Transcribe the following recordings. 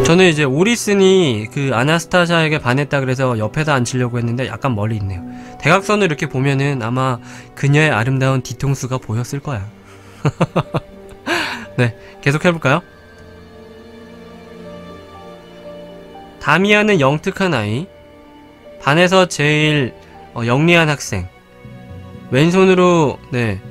저는 이제 오리슨이 그 아나스타샤에게 반했다 그래서 옆에다 앉히려고 했는데 약간 멀리 있네요. 대각선을 이렇게 보면은 아마 그녀의 아름다운 뒤통수가 보였을 거야. 네, 계속 해볼까요? 다미아는 영특한 아이, 반에서 제일 영리한 학생, 왼손으로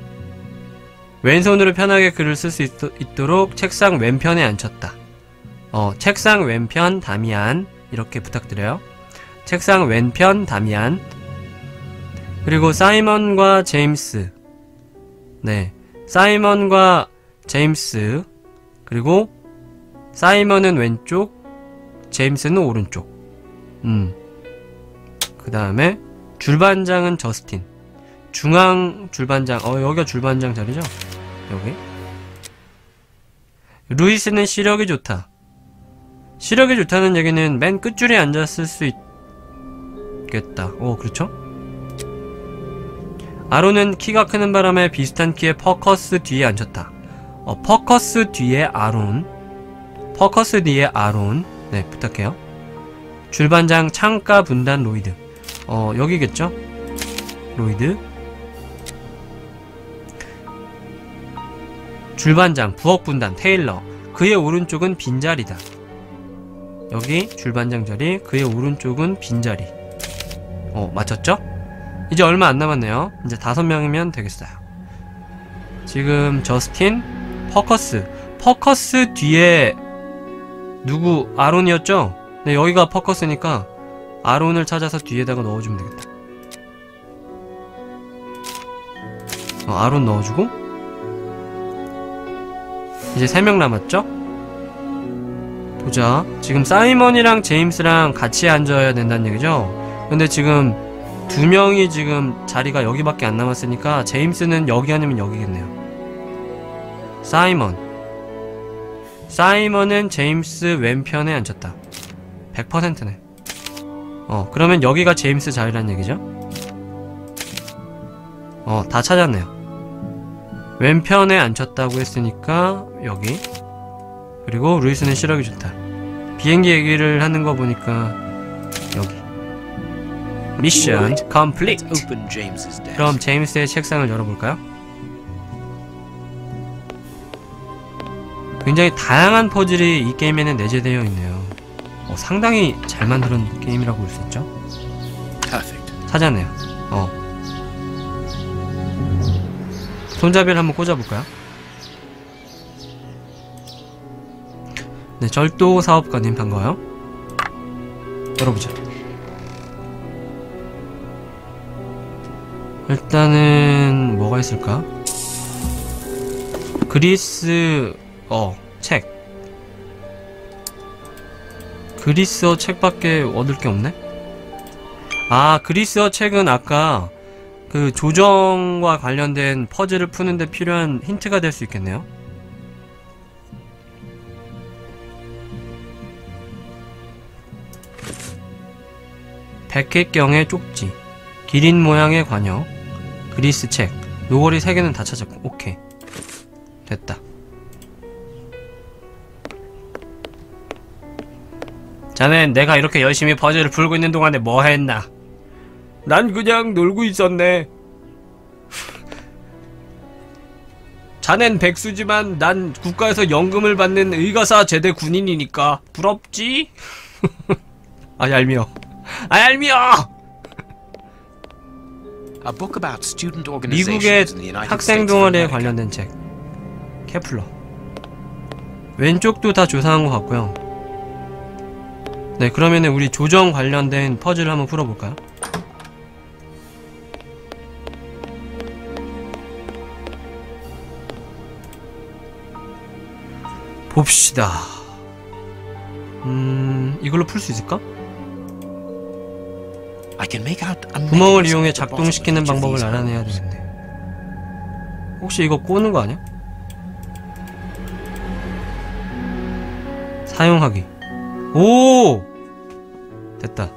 편하게 글을 쓸 수 있도록 책상 왼편에 앉혔다. 책상 왼편 다미안 이렇게 부탁드려요. 책상 왼편 다미안. 그리고 사이먼과 제임스. 네, 사이먼과 제임스. 그리고 사이먼은 왼쪽, 제임스는 오른쪽. 그 다음에 줄반장은 저스틴. 중앙 줄반장. 여기가 줄반장 자리죠? 여기. 루이스는 시력이 좋다. 시력이 좋다는 얘기는 맨 끝줄에 앉았을 수 있겠다. 그렇죠? 아론은 키가 크는 바람에 비슷한 키의 퍼커스 뒤에 앉혔다. 퍼커스 뒤에 아론. 퍼커스 뒤에 아론. 네, 부탁해요. 줄반장 창가 분단 로이드. 여기겠죠? 로이드. 줄반장 부엌 분단 테일러. 그의 오른쪽은 빈자리다. 여기 줄반장 자리, 그의 오른쪽은 빈자리. 맞췄죠? 이제 얼마 안 남았네요. 이제 5명이면 되겠어요. 지금 저스틴, 퍼커스 뒤에 누구? 아론이었죠? 네, 여기가 퍼커스니까 아론을 찾아서 뒤에다가 넣어주면 되겠다. 아론 넣어주고 이제 3명 남았죠? 보자. 지금 사이먼이랑 제임스랑 같이 앉아야 된다는 얘기죠? 근데 지금 2명이 지금 자리가 여기밖에 안 남았으니까 제임스는 여기 아니면 여기겠네요. 사이먼은 제임스 왼편에 앉혔다. 100%네. 그러면 여기가 제임스 자리란 얘기죠? 다 찾았네요. 왼편에 앉혔다고 했으니까 여기. 그리고 루이스는 시력이 좋다. 비행기 얘기를 하는 거 보니까 여기. 미션 컴플리트. 그럼 제임스의 책상을 열어볼까요? 굉장히 다양한 퍼즐이 이 게임에는 내재되어 있네요. 상당히 잘 만든 게임이라고 볼 수 있죠? 찾았네요. 손잡이를 한번 꽂아볼까요? 네, 절도 사업가님 반가워요. 열어보자. 일단은 뭐가 있을까? 그리스 책. 그리스어 책밖에 얻을 게 없네? 그리스어 책은 아까 그 조정과 관련된 퍼즐을 푸는데 필요한 힌트가 될 수 있겠네요. 백회경의 쪽지, 기린 모양의 관역, 그리스 책, 노거리 3개는 다 찾았고. 오케이, 됐다. 자넨 내가 이렇게 열심히 퍼즐을 풀고 있는 동안에 뭐 했나? 난 그냥 놀고 있었네. 자넨 백수지만 난 국가에서 연금을 받는 의가사 제대 군인이니까 부럽지? 얄미워. 미국의 학생 동아리에 관련된 책. 케플러. 왼쪽도 다 조사한 것 같고요. 네, 그러면은 우리 조정 관련된 퍼즐을 한번 풀어볼까요? 봅시다. 이걸로 풀 수 있을까? 구멍을 이용해 작동시키는 방법을 알아내야 되겠네. 혹시 이거 꼬는 거 아니야? 사용하기. 오! 됐다.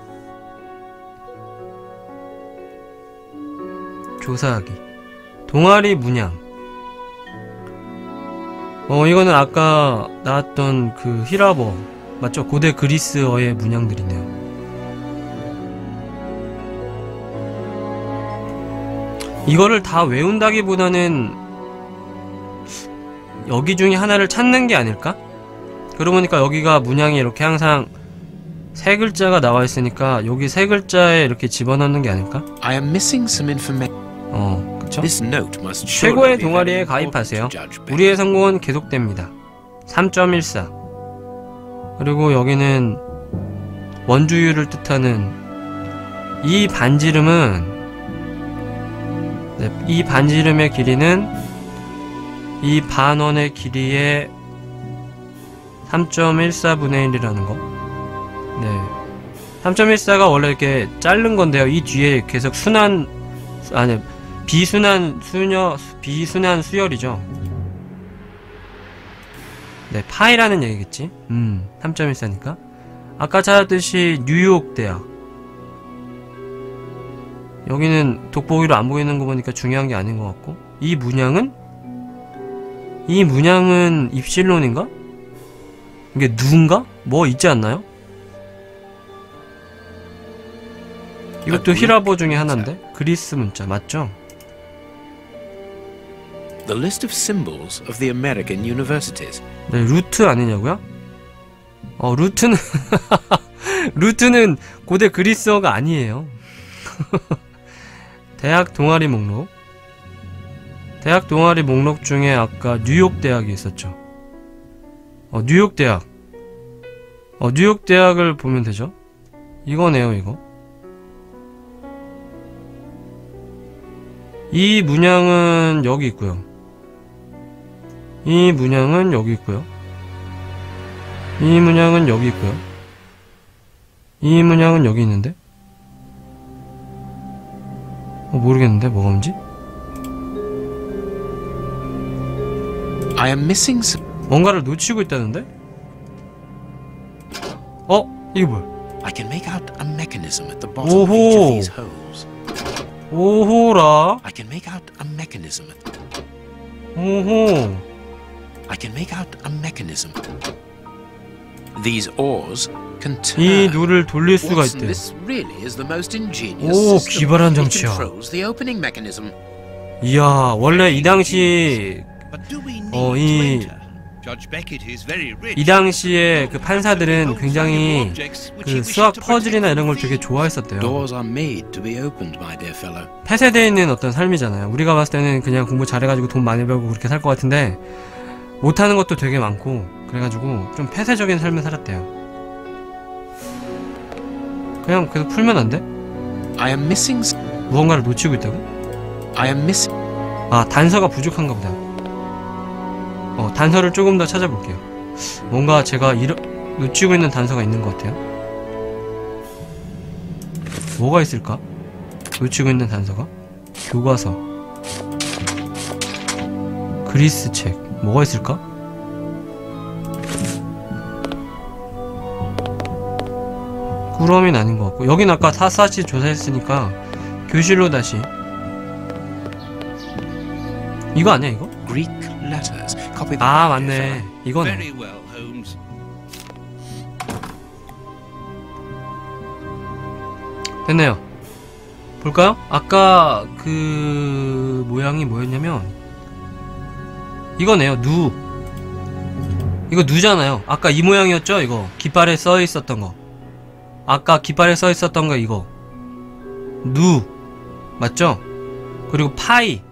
조사하기. 동아리 문양. 이거는 아까 나왔던 그 히라버 맞죠? 고대 그리스어의 문양들이네요. 이거를 다 외운다기보다는 여기 중에 하나를 찾는 게 아닐까? 그러고 보니까 여기가 문양이 이렇게 항상 세 글자가 나와 있으니까 여기 세 글자에 이렇게 집어넣는 게 아닐까? I am missing some information. 그쵸? This note must 최고의 surely be 동아리에 very 가입하세요. important to Judge Beck. 우리의 성공은 계속됩니다. 3.14. 그리고 여기는 원주율을 뜻하는 이 반지름은, 네, 이 반지름의 길이는 이 반원의 길이의 3.14분의 1이라는 거. 네. 3.14가 원래 이렇게 자른 건데요. 이 뒤에 계속 비순환 수열이죠. 네, 파이라는 얘기겠지. 3.14니까. 아까 찾았듯이 뉴욕 대학. 여기는 돋보기로 안 보이는 거 보니까 중요한 게 아닌 것 같고. 이 문양은 입실론인가? 이게 누군가? 뭐 있지 않나요? 이것도 히라보 중에 하나인데? 그리스 문자 맞죠? The list of symbols of the American universities. 네, 루트 아니냐고요? 루트는 루트는 고대 그리스어가 아니에요. 대학 동아리 목록. 대학 동아리 목록 중에 아까 뉴욕 대학이 있었죠. 뉴욕 대학. 뉴욕 대학을 보면 되죠. 이거네요, 이거. 이 문양은 여기 있고요. 이 문양은 여기 있고요. 이 문양은 여기 있고요. 이 문양은 여기 있는데? 모르겠는데 뭐가 뭔지? I am missing some. 뭔가를 놓치고 있다는데? 이게 뭐야? I can make out a mechanism at the bottom of each of these holes. 오호라. I can make out a mechanism. 오호. I can make out a mechanism. These oars can turn. 이 누를 돌릴 수가 Watson, 있대. this really is the most ingenious 오, system. 기발한 It 장치야. controls the opening mechanism. 이야, 원래 이 당시 이 당시에 그 판사들은 굉장히 그 수학 퍼즐이나 이런 걸 되게 좋아했었대요. Doors are made to be opened, my dear fellow. 폐쇄되어 있는 어떤 삶이잖아요. 우리가 봤을 때는 그냥 공부 잘해가지고 돈 많이 벌고 그렇게 살 것 같은데 못하는 것도 되게 많고 그래가지고 좀 폐쇄적인 삶을 살았대요. 그냥 계속 풀면 안 돼? I am missing. 무언가를 놓치고 있다고? I am missing. 단서가 부족한가 보다. 단서를 조금 더 찾아볼게요. 뭔가 제가 놓치고 있는 단서가 있는 것 같아요. 뭐가 있을까? 놓치고 있는 단서가? 교과서, 그리스 책, 뭐가 있을까? 꾸러미는 아닌 것 같고, 여긴 아까 사사시 조사했으니까 교실로 다시. 이거 아니야, 이거? Greek letters. Copy that. 아, 맞네. 이거네. Very well, Holmes. 됐네요. 볼까요? 아까 그 모양이 뭐였냐면 이거네요. 누. 이거 누잖아요. 아까 이 모양이었죠? 이거 깃발에 써 있었던 거. 아까 깃발에 써 있었던 거 이거. 누. 맞죠? 그리고 파이.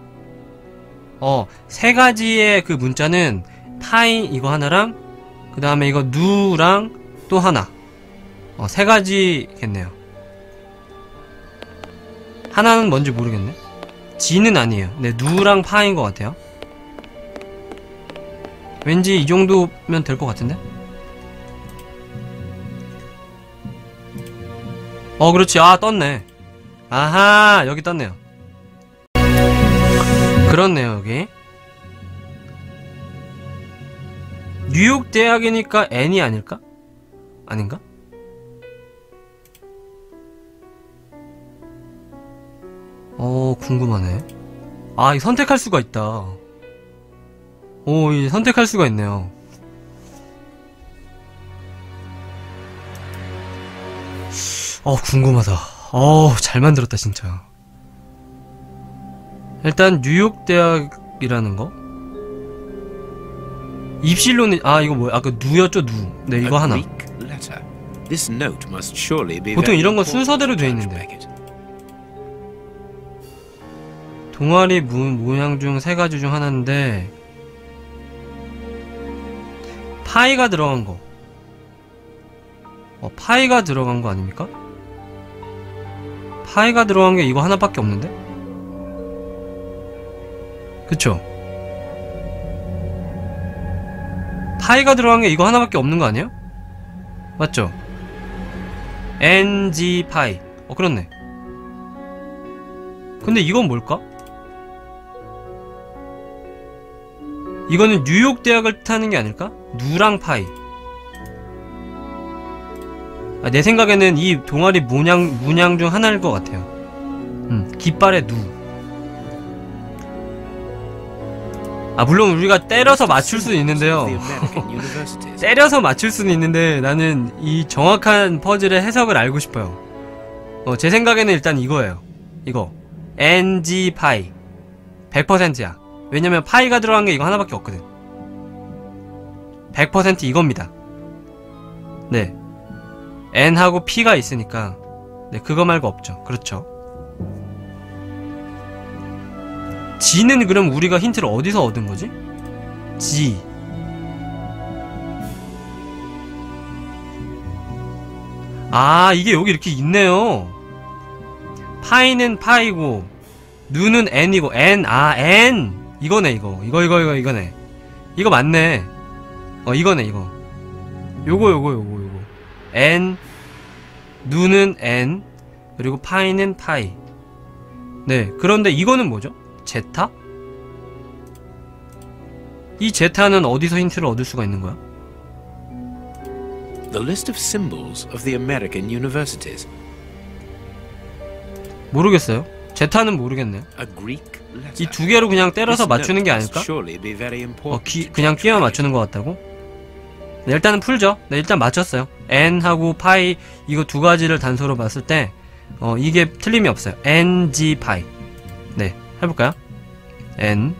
세 가지의 그 문자는 파이 이거 하나랑 그 다음에 이거 누랑 또 하나. 세 가지겠네요. 하나는 뭔지 모르겠네. 지는 아니에요. 네, 누랑 파인 것 같아요. 왠지 이 정도면 될 것 같은데? 그렇지. 떴네. 아하, 여기 떴네요. 그렇네요, 여기. 뉴욕 대학이니까 N이 아닐까? 아닌가? 궁금하네. 이 선택할 수가 있다. 이 선택할 수가 있네요. 궁금하다. 잘 만들었다 진짜. 일단 뉴욕 대학이라는 거. 입실론이 이거 뭐야? 아까 누였죠, 누. 네, 이거 하나. 보통 이런 건 순서대로 돼 있는데. 동아리 모양 중 세 가지 중 하나인데 파이가 들어간 거. 파이가 들어간 거 아닙니까? 파이가 들어간 게 이거 하나밖에 없는데? 그쵸? 파이가 들어간 게 이거 하나밖에 없는 거 아니에요? 맞죠? NG 파이. 그렇네. 근데 이건 뭘까? 이거는 뉴욕 대학을 뜻하는 게 아닐까? 누랑 파이. 내 생각에는 이 동아리 문양 중 하나일 것 같아요. 깃발의 누. 물론 우리가 때려서 맞출 수는 있는데요. 때려서 맞출 수는 있는데 나는 이 정확한 퍼즐의 해석을 알고 싶어요. 제 생각에는 일단 이거예요. 이거 NG 파이 100%야. 왜냐면 파이가 들어간 게 이거 하나밖에 없거든. 100% 이겁니다. 네, N하고 P가 있으니까 네, 그거 말고 없죠. 그렇죠. G는 그럼 우리가 힌트를 어디서 얻은 거지? G. 이게 여기 이렇게 있네요. 파이는 파이고 누는 N이고 N. N. 이거네 이거네. 이거 맞네. 이거네 이거. 요거. N. 누는 N. 그리고 파이는 파이. 네, 그런데 이거는 뭐죠? 제타? 이 제타는 어디서 힌트를 얻을 수가 있는 거야? The list of symbols of the American universities. 모르겠어요. 제타는 모르겠네요. 이 두 개로 그냥 때려서 맞추는 게 아닐까? 그냥 끼워 맞추는 것 같다고? 네, 일단은 풀죠. 네, 일단 맞췄어요. N하고 파이 이거 두 가지를 단서로 봤을 때 이게 틀림이 없어요. NG 파이. 네, 해볼까요? N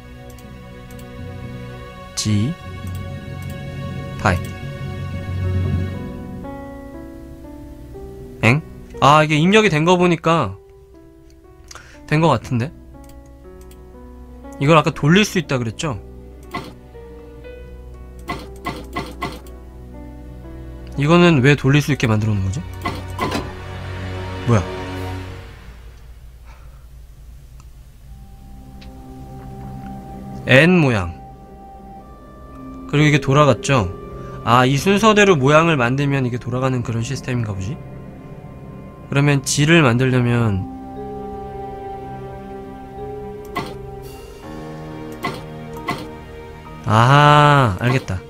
G 파이. 엥? 이게 입력이 된 거 보니까 된 거 같은데? 이걸 아까 돌릴 수 있다 그랬죠? 이거는 왜 돌릴 수 있게 만들어 놓은 거지? 뭐야? N 모양. 그리고 이게 돌아갔죠? 이 순서대로 모양을 만들면 이게 돌아가는 그런 시스템인가 보지? 그러면 G를 만들려면 알겠다.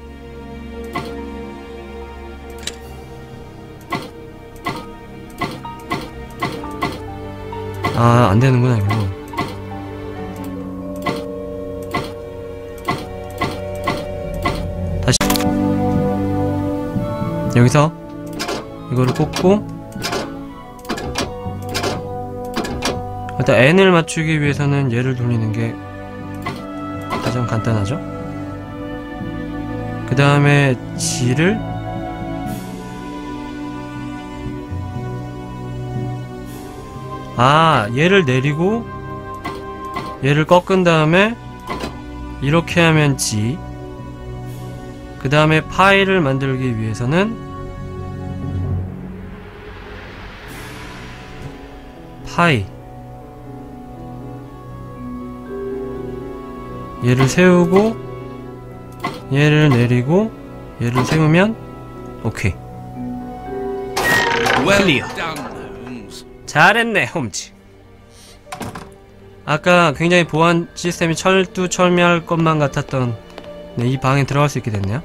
안되는구나 이거. 다시 여기서 이거를 꽂고 일단 N을 맞추기 위해서는 얘를 돌리는 게 가장 간단하죠? 그 다음에 G를 얘를 내리고 얘를 꺾은 다음에 이렇게 하면 G. 그 다음에 파이를 만들기 위해서는 파이. 얘를 세우고 얘를 내리고 얘를 세우면 오케이. 클리어. 잘했네 홈즈. 아까 굉장히 보안 시스템이 철두철미할 것만 같았던 이 방에 들어갈 수 있게 됐네요.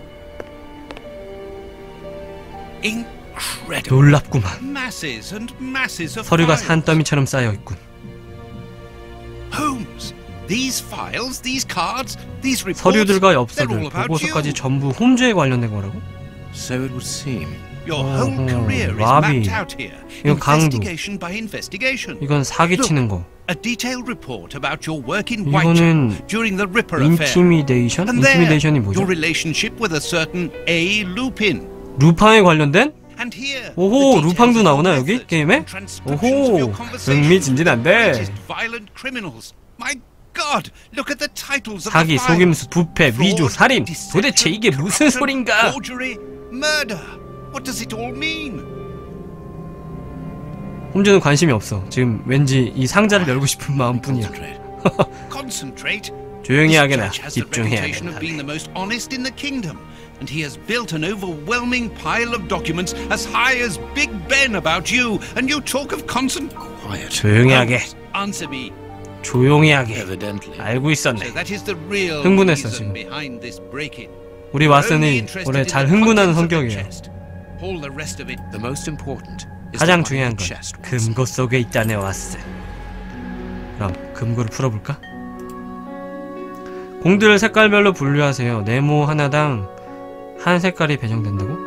놀랍구만. 서류가 산더미처럼 쌓여있군. 서류들과 엽서들, 보고서까지 전부 홈즈에 관련된 거라고? So it would seem. Your whole career is 와비. mapped out here. 이건 강도. Investigation by investigation. 이건 사기치는 거. A detailed report about your work in 이거는 Whitechapel during the Ripper affair. 인티미데이션? And there, 인티미데이션이 뭐죠? your relationship with a certain A. Lupin. 루팡에 관련된? And here, 오호, the 루팡도 details 나오나 of 여기 methods 게임에? and transcriptions of your 오호, conversations 흥미진진한데. with the greatest violent criminals. My God, look at the titles of 사기, the files. 속임수, 부패, 위조, Fraud, 살인. deception, 도대체 이게 무슨 corruption, 소린가? Forgery, murder. What does it all mean? 홈즈는 관심이 없어. 지금 왠지 이 상자를 열고 싶은 마음뿐이야. Concentrate. 조용히 This 하게나 judge has the 집중해야 reputation of being 돼. the most honest in the kingdom, and he has built an overwhelming pile of documents as high as Big Ben about you, and you talk of Quiet. 조용히 하게. Answer me. 조용히 하게. Evidently. 알고 있었네. So that is the real 흥분했어, reason 지금. behind this break-in. 우리 왓슨이 원래 잘 흥분하는 성격이에요. All the rest of it. The most important is 가장 to 중요한 find the 건 chest. Watson. 금고 속에 있다네 왓슨. 그럼 금고를 풀어볼까? 공들을 색깔별로 분류하세요. 네모 하나당 한 색깔이 배정된다고?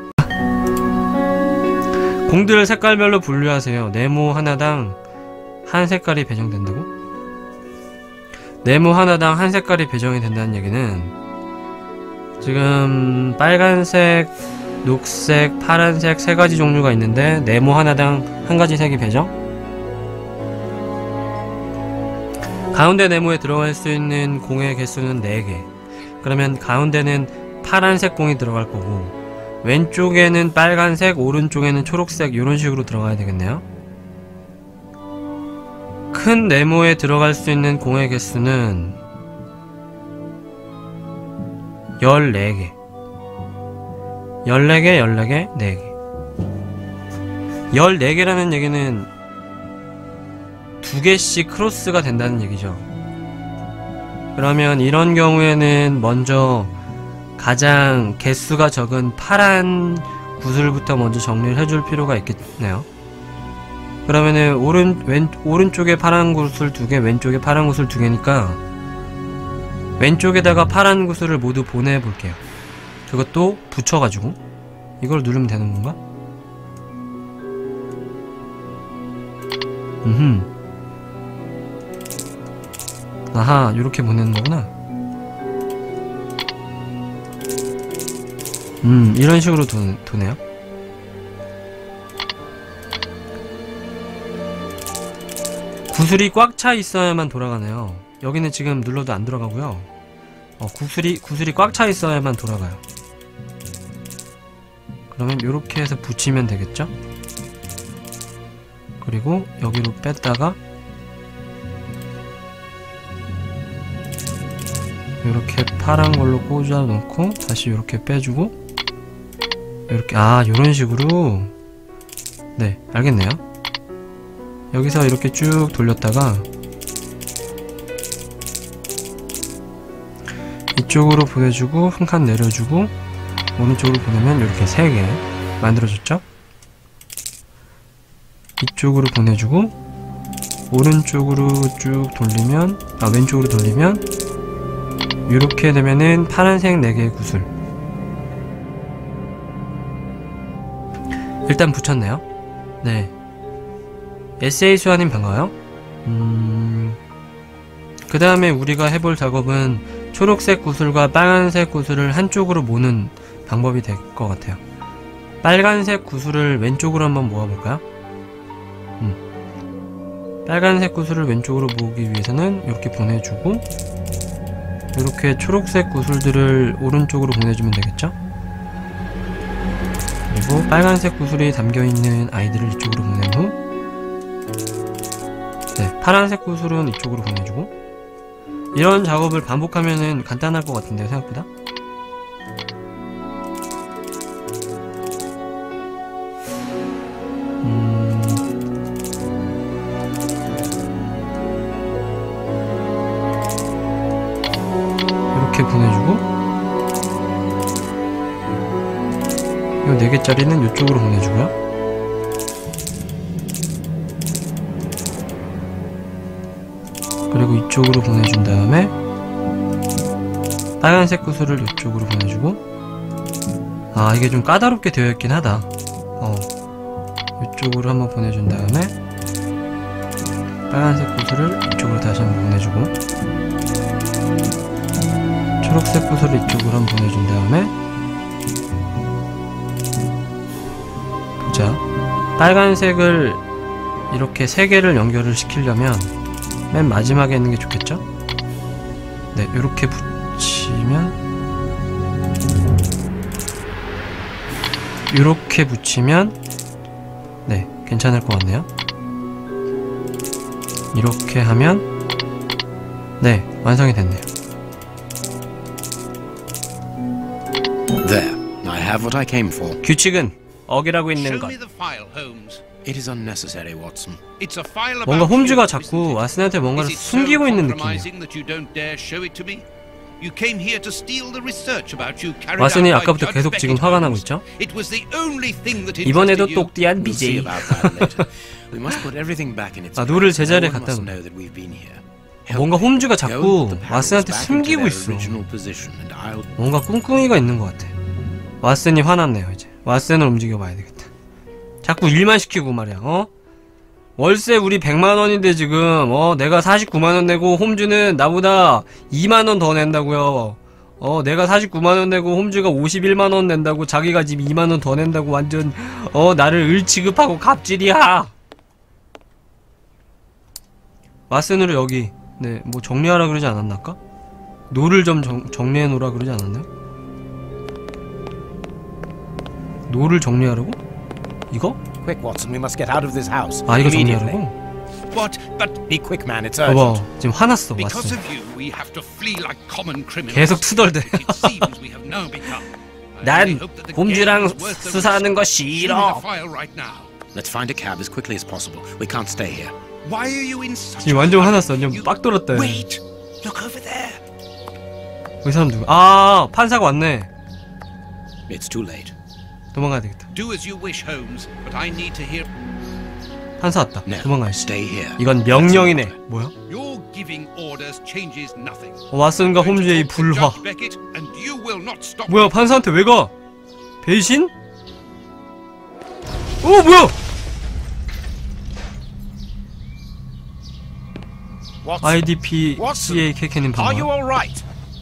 공들을 색깔별로 분류하세요. 네모 하나당 한 색깔이 배정된다고? 네모 하나당 한 색깔이 배정이 된다는 얘기는 지금 빨간색, 녹색, 파란색 세 가지 종류가 있는데 네모 하나당 한 가지 색이 배정? 가운데 네모에 들어갈 수 있는 공의 개수는 4개. 그러면 가운데는 파란색 공이 들어갈 거고 왼쪽에는 빨간색, 오른쪽에는 초록색 이런 식으로 들어가야 되겠네요. 큰 네모에 들어갈 수 있는 공의 개수는 14개. 14개, 14개, 4개. 14개라는 얘기는 2개씩 크로스가 된다는 얘기죠. 그러면 이런 경우에는 먼저 가장 개수가 적은 파란 구슬부터 먼저 정리를 해줄 필요가 있겠네요. 그러면은 오른쪽에 파란 구슬 2개, 왼쪽에 파란 구슬 2개니까 왼쪽에다가 파란 구슬을 모두 보내볼게요. 그것도 붙여가지고 이걸 누르면 되는 건가? 아하, 요렇게 보내는 거구나. 이런 식으로 도네요. 구슬이 꽉 차 있어야만 돌아가네요. 여기는 지금 눌러도 안 돌아가고요. 구슬이 꽉 차 있어야만 돌아가요. 그러면 요렇게 해서 붙이면 되겠죠? 그리고 여기로 뺐다가 요렇게 파란 걸로 꽂아 놓고 다시 요렇게 빼주고 요렇게 요런 식으로. 네, 알겠네요. 여기서 이렇게 쭉 돌렸다가 이쪽으로 보내주고 한 칸 내려주고 오른쪽으로 보내면 이렇게 3개 만들어졌죠? 이쪽으로 보내주고 오른쪽으로 쭉 돌리면 왼쪽으로 돌리면 이렇게 되면은 파란색 4개의 구슬 일단 붙였네요. 네, SA 수아님 반가워요. 그 다음에 우리가 해볼 작업은 초록색 구슬과 빨간색 구슬을 한쪽으로 모는 방법이 될 것 같아요. 빨간색 구슬을 왼쪽으로 한번 모아볼까요? 빨간색 구슬을 왼쪽으로 모으기 위해서는 이렇게 보내주고 이렇게 초록색 구슬들을 오른쪽으로 보내주면 되겠죠? 그리고 빨간색 구슬이 담겨있는 아이들을 이쪽으로 보낸 후 네, 파란색 구슬은 이쪽으로 보내주고 이런 작업을 반복하면은 간단할 것 같은데요, 생각보다? 이렇게 보내주고 이 4개짜리는 이쪽으로 보내주고요. 그리고 이쪽으로 보내준 다음에 빨간색 구슬을 이쪽으로 보내주고 아, 이게 좀 까다롭게 되어 있긴 하다. 이쪽으로 한번 보내준 다음에 빨간색 구슬을 이쪽으로 다시 한번 보내주고, 초록색 구슬을 이쪽으로 한번 보내준 다음에, 보자. 빨간색을 이렇게 3개를 연결을 시키려면 맨 마지막에 있는 게 좋겠죠? 네, 요렇게 붙이면 네, 괜찮을 것 같네요. 이렇게 하면 네, 완성이 됐네요. There, I have what I came for. 규칙은 어기라고 있는 Show 것. me the file, Holmes. It is unnecessary, Watson. It's a file 뭔가 about 홈즈가 you, 자꾸 isn't it? 왓슨한테 뭔가를 Is it so 숨기고 있는 느낌이에요. compromising that you don't dare show it to me? You came here to steal the research about you carried 왓슨이 out by 아까부터 Judge 계속 지금 Beckett, 화가 나고 Holmes. 있죠? It was the only thing that 이번에도 interested you. 똑띠한 We'll see BJ. about that later. We must put everything back in its 아, place. 노를 제자리에 No one 갖다 must 놓. know that we've been here. 뭔가 홈즈가 Go 자꾸 put the panels 왓슨한테 back into 숨기고 their 있어. original position, and I'll 뭔가 꿍꿍이가 있는 것 같아. 왓슨이 화났네요. 이제 왓슨을 움직여봐야 되겠다. 자꾸 일만 시키고 말이야. 월세 우리 100만원인데 지금 내가 49만원 내고 홈즈는 나보다 2만원 더 낸다고요. 내가 49만원 내고 홈즈가 51만원 낸다고, 자기가 지금 2만원 더 낸다고 완전 나를 을 취급하고 갑질이야. 왓슨으로 여기 네, 뭐 정리하라 그러지 않았나 아까? 노를 좀 정리해 놓으라 그러지 않았나요? 노를 정리하라고? 이거? Quick, Watson, we must get out of this house. 아, 이거 immediately. 정리하라고? What? But Be quick, man. It's urgent. 봐봐, 지금 화났어. because 왓슨 of you, we have to flee like common criminals. 계속 투덜대. It seems we have now become. I 난 really hope that the 홈즈랑 game is worth the 수사하는 거 risk. Show me 싫어. the file right now. let's find a cab as quickly as possible. We can't stay here. Why are you in such 지금 a 완전 hurry? 화났어. 완전 You- 빡 돌았다. Wait! Look over there. 이 사람 누구? 아, 판사가 왔네. It's too late. 도망가야 되겠다. Do as you wish, Holmes, but I need to hear. 판사 왔다. No, 도망가야지. stay here. 이건 명령이네. 뭐야? Your giving orders changes nothing. 왓슨과 홈즈의 이 Talk to 불화. Judge Beckett, and you will not stop 뭐야, me. 판사한테 왜 가? 배신? 뭐야? Watson, IDP Watson, CA 케케님 are you 반가. all right?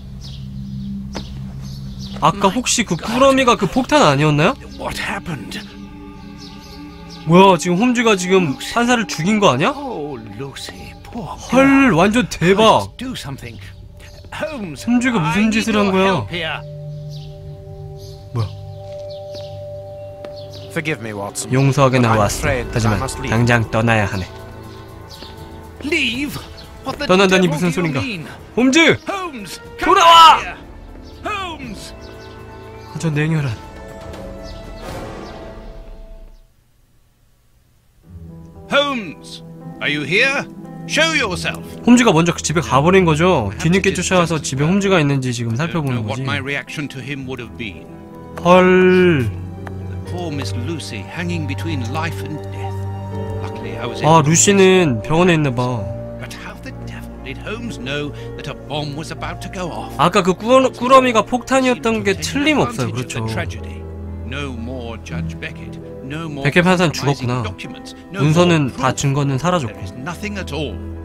아까 혹시 그 꾸러미가 그 폭탄 아니었나요? What happened? 뭐야, 지금 홈즈가 지금 판사를 죽인 거 아니야? Oh, Lucy, poor 헐, 완전 대박. Do something. Holmes, 홈즈가 무슨 I need 짓을 한 your 거야? help here. 뭐야? Forgive me, Watson. 용서하게 But I'm 나왔어. afraid that I 하지만 must leave. 당장 떠나야 하네. Leave? What the 떠난다니 devil 무슨 do you 소린가? mean? 홈즈! Holmes, come 돌아와! back here. Holmes. 저 냉혈한. Holmes, are you here? Show yourself. 홈즈가 먼저 그 집에 가버린 거죠. 뒤늦게 쫓아와서 집에 홈즈가 있는지 지금 I don't know 살펴보는 what 거지. my reaction to him would have been. 헐. Poor Miss Lucy hanging between life and death. Luckily, I was 아, able to 루시는 병원에 있나 봐. But how the devil did Holmes know that a bomb was about to go off? 아까 그 꾸러미가 폭탄이었던 게 틀림없어요. 그렇죠. No more Judge Beckett. No more 베켓 판사는 compromising 죽었구나. documents. No 문서는 more 다 proof. 증거는 There 사라졌고. is nothing at all.